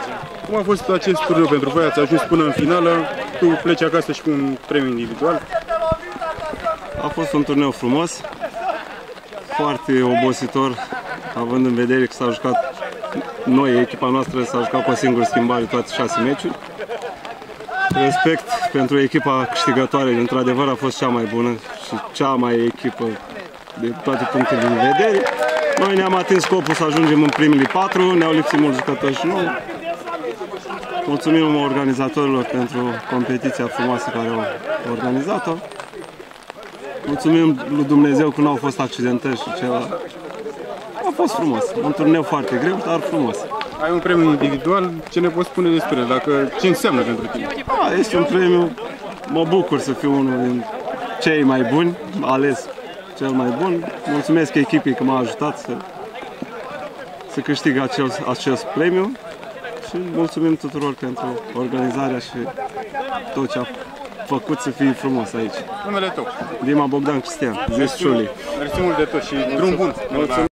Cum a fost acest turneu pentru voi? Ați ajuns până în finală, tu pleci acasă și cu un premiu individual. A fost un turneu frumos, foarte obositor, având în vedere că s-a jucat, noi, echipa noastră, s-a jucat cu o singură schimbare toate 6 meciuri. Respect pentru echipa câștigătoare, într-adevăr a fost cea mai bună și cea mai echipă de toate punctele de vedere. Noi ne-am atins scopul să ajungem în primele 4, ne-au lipsit mulți jucători și noi. Mulțumim organizatorilor pentru competiția frumoasă care au organizat-o. Mulțumim lui Dumnezeu că nu au fost accidentări și ceva. A fost frumos, un turneu foarte greu, dar frumos. Ai un premiu individual, ce ne poți spune despre el? Ce înseamnă pentru tine? Este un premiu, mă bucur să fiu unul din cei mai buni, ales cel mai bun. Mulțumesc echipei că m-a ajutat să câștig acest premiu și mulțumim tuturor pentru organizarea și tot ce a făcut să fie frumos aici. Numele tău? Dima Bogdan Cristian, Zesciuli. Mersi mult de tot și drum bun!